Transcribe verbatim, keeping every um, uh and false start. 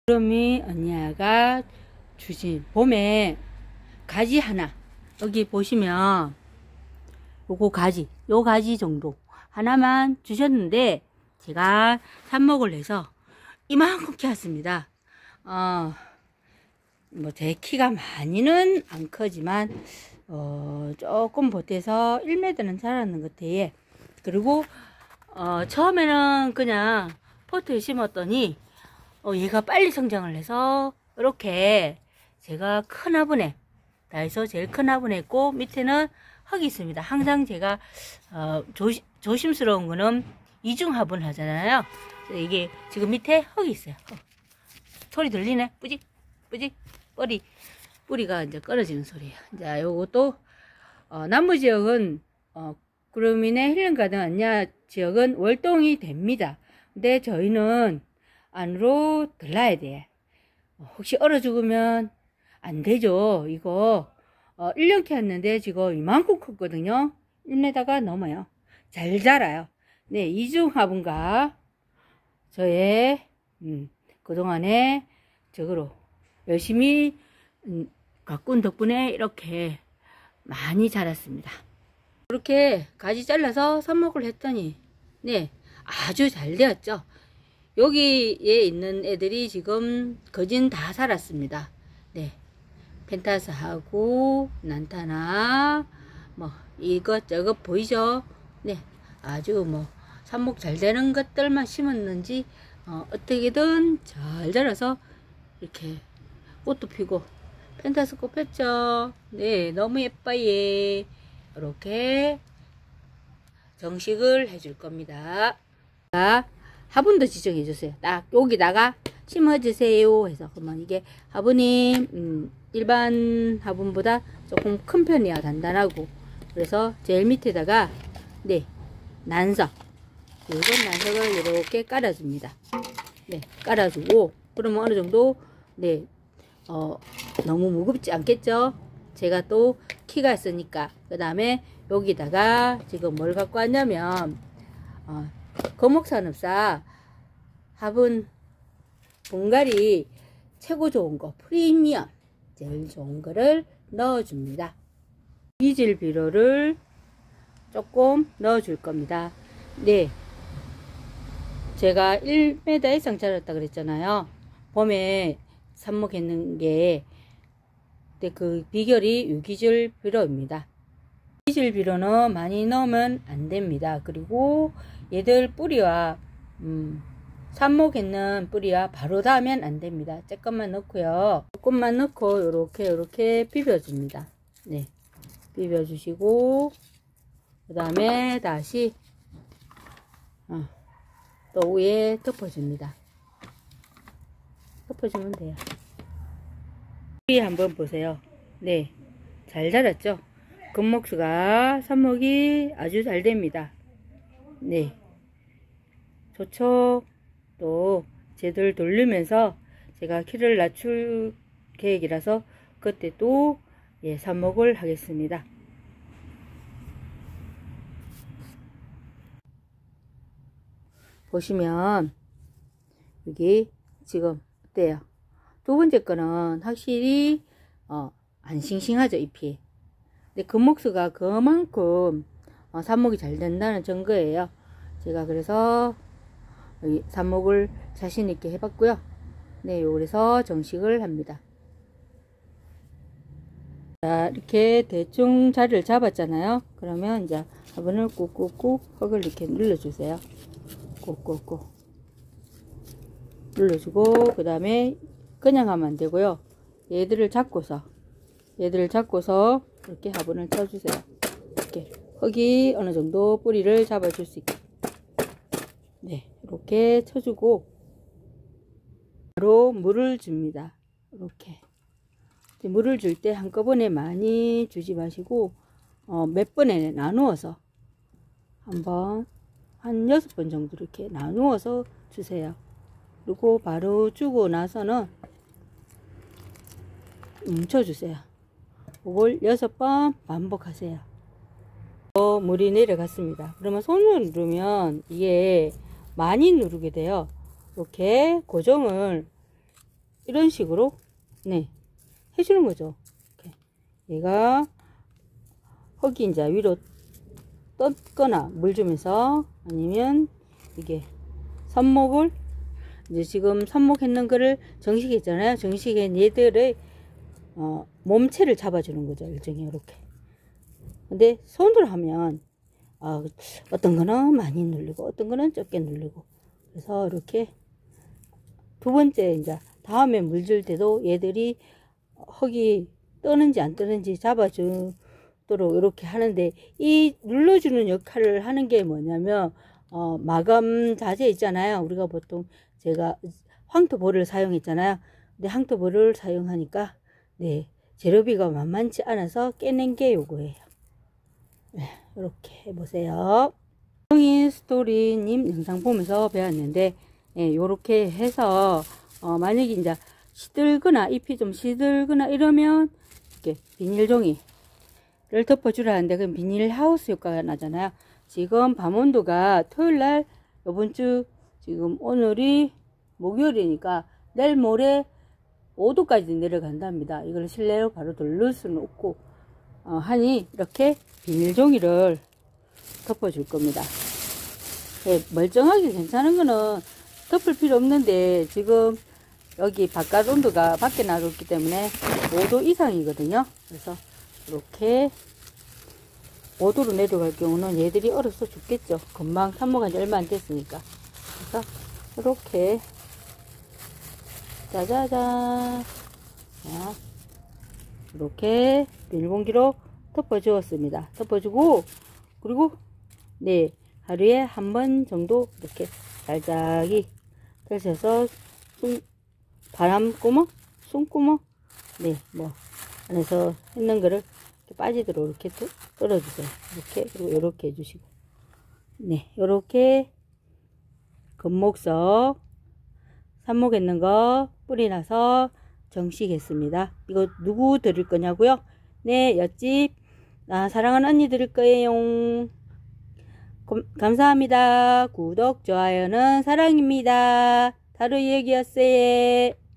그럼이 언니가 주신 봄에 가지 하나, 여기 보시면 요거 가지, 요 가지 정도 하나만 주셨는데 제가 삽목을 해서 이만큼 키웠습니다. 어, 뭐 제 키가 많이는 안 크지만 어, 조금 보태서 일 미터는 자랐는 것 같아요. 그리고 어, 처음에는 그냥 포트에 심었더니 어, 얘가 빨리 성장을 해서 이렇게 제가 큰 화분에 다 해서 제일 큰 화분에 있고 밑에는 흙이 있습니다. 항상 제가 어, 조시, 조심스러운 거는 이중 화분 하잖아요. 이게 지금 밑에 흙이 있어요. 흙. 소리 들리네? 뿌직 뿌직 뿌리 뿌리가 이제 끊어지는 소리예요. 자, 요것도 어, 남부 지역은 어, 구름이네 힐링 가든 안야 지역은 월동이 됩니다. 근데 저희는 안으로 들러야 돼. 혹시 얼어 죽으면 안 되죠. 이거 어, 일 년 키웠는데 지금 이만큼 컸거든요. 일 미터가 넘어요. 잘 자라요. 네, 이중 화분과 저의 음, 그동안에 저거로 열심히 음, 가꾼 덕분에 이렇게 많이 자랐습니다. 이렇게 가지 잘라서 삽목을 했더니 네, 아주 잘 되었죠. 여기에 있는 애들이 지금 거진 다 살았습니다. 네, 펜타스하고 난타나 뭐 이것저것 보이죠? 네, 아주 뭐 삽목 잘 되는 것들만 심었는지 어, 어떻게든 잘 자라서 이렇게 꽃도 피고 펜타스 꽃 폈죠? 네, 너무 예뻐요. 이렇게 정식을 해줄 겁니다. 화분도 지정해 주세요. 딱 여기다가 심어주세요 해서. 그러면 이게 화분이 음, 일반 화분보다 조금 큰 편이야. 단단하고. 그래서 제일 밑에다가 네, 난석, 이건 난석을 이렇게 깔아줍니다. 네, 깔아주고 그러면 어느 정도 네, 어, 너무 무겁지 않겠죠? 제가 또 키가 있으니까. 그 다음에 여기다가 지금 뭘 갖고 왔냐면 어, 거목산업사 화분 분갈이 최고 좋은 거 프리미엄 제일 좋은 거를 넣어줍니다. 이질 비료를 조금 넣어줄 겁니다. 네, 제가 일 미터 이상 자랐다 그랬잖아요. 봄에 삽목했는 게 근데 그 비결이 유기질 비료입니다. 유기질 비료는 많이 넣으면 안 됩니다. 그리고 얘들 뿌리와 음, 삽목했는 뿌리와 바로 닿으면 안 됩니다. 조금만 넣고요. 조금만 넣고 요렇게 요렇게 비벼줍니다. 네, 비벼주시고 그 다음에 다시 어, 또 위에 덮어줍니다. 덮어주면 돼요. 뿌리 한번 보세요. 네, 잘 자랐죠? 금목수가 삽목이 아주 잘 됩니다. 네, 좋죠. 또 쟤들 돌리면서 제가 키를 낮출 계획이라서 그때 또 예, 삽목을 하겠습니다. 보시면 여기 지금 어때요? 두 번째 거는 확실히 어, 안 싱싱하죠, 잎이. 근데 금목수가 그만큼 어, 삽목이 잘 된다는 증거예요. 제가 그래서 여기 삽목을 자신 있게 해봤고요. 네, 그래서 정식을 합니다. 자, 이렇게 대충 자리를 잡았잖아요. 그러면 이제 화분을 꾹꾹꾹 흙을 이렇게 눌러주세요. 꾹꾹꾹 눌러주고 그 다음에 그냥 하면 안 되고요. 얘들을 잡고서 얘들을 잡고서 이렇게 화분을 쳐주세요. 이렇게 흙이 어느 정도 뿌리를 잡아줄 수 있게 네, 이렇게 쳐주고 바로 물을 줍니다. 이렇게 물을 줄 때 한꺼번에 많이 주지 마시고 어, 몇 번에 나누어서 한번 한 여섯 번 정도 이렇게 나누어서 주세요. 그리고 바로 주고 나서는 뭉쳐주세요. 이걸 여섯 번 반복하세요. 어, 물이 내려갔습니다. 그러면 손으로 누르면 이게 많이 누르게 돼요. 이렇게 고정을 이런 식으로 네 해주는 거죠. 이렇게. 얘가 흙이 이제 위로 떴거나 물 주면서, 아니면 이게 삽목을 이제 지금 삽목했는 거를 정식했잖아요. 정식한 얘들의 어, 몸체를 잡아주는 거죠. 일종의 이렇게. 근데 손으로 하면 아, 어떤 거는 많이 눌리고 어떤 거는 적게 눌리고, 그래서 이렇게 두 번째 이제 다음에 물 줄 때도 얘들이 흙이 뜨는지 안 뜨는지 잡아주도록 이렇게 하는데, 이 눌러주는 역할을 하는 게 뭐냐면 어, 마감 자재 있잖아요. 우리가 보통 제가 황토볼을 사용했잖아요. 근데 황토볼을 사용하니까 네 재료비가 만만치 않아서 깨낸 게 요거예요. 네, 이렇게 해보세요. 성인 스토리님 영상 보면서 배웠는데, 예, 요렇게 해서 어, 만약에 이제 시들거나 잎이 좀 시들거나 이러면 이렇게 비닐종이를 덮어주라는데, 그럼 비닐하우스 효과가 나잖아요. 지금 밤온도가 토요일날 요번주 지금 오늘이 목요일이니까 내일 모레 오 도까지 내려간답니다. 이걸 실내로 바로 돌릴 수는 없고 어, 하니 이렇게 비닐종이를 덮어줄 겁니다. 네, 멀쩡하게 괜찮은 거는 덮을 필요 없는데, 지금 여기 바깥 온도가 밖에 나갔기 때문에 오 도 이상이거든요. 그래서 이렇게 오 도로 내려갈 경우는 얘들이 얼어서 죽겠죠. 금방 삽목한 지 얼마 안 됐으니까. 그래서 이렇게 짜자잔, 자, 이렇게 비닐봉지로 덮어주었습니다. 덮어주고, 그리고 네 하루에 한 번 정도 이렇게 살짝이 펼쳐서 숨, 바람구멍, 숨구멍, 네 뭐 안에서 있는 거를 이렇게 빠지도록 이렇게 떨어주세요. 이렇게, 그리고 이렇게 해주시고, 네 요렇게 겉목석 삽목했는 거 뿌리나서 정식했습니다. 이거 누구 드릴 거냐고요? 네, 옆집 아, 사랑하는 언니 드릴 거예요. 고, 감사합니다. 구독, 좋아요는 사랑입니다. 다루 이야기였어요.